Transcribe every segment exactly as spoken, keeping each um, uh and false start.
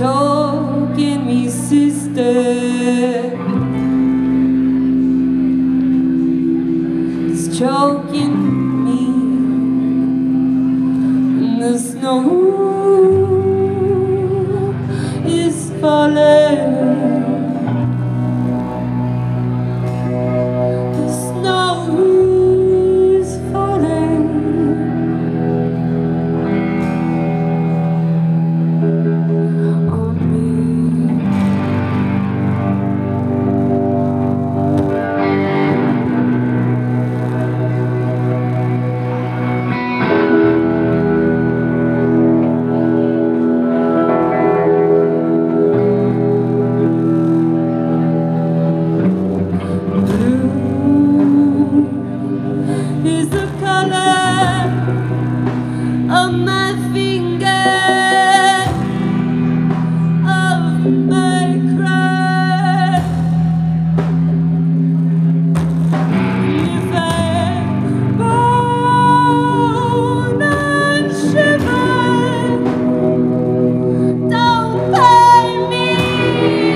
choking me, sister. It's choking me. And the snow is falling. The snow is falling. Is the color of my finger, of my cry. If I moan and shiver, don't pay me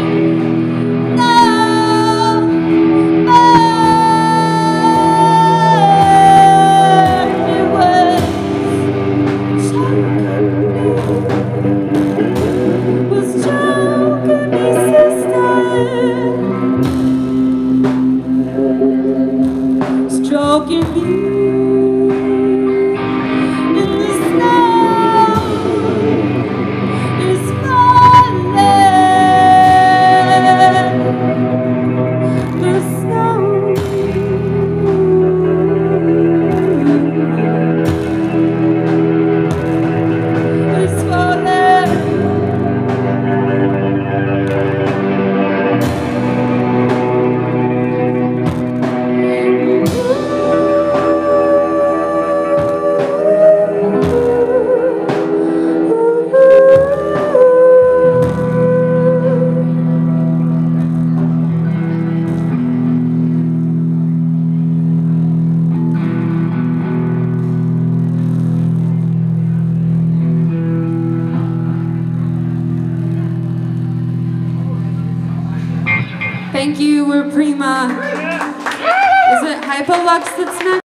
no mind. Stroking you in the snow is falling. The snow is falling. Thank you, we're PRIMA. Is it Hypolux that's next?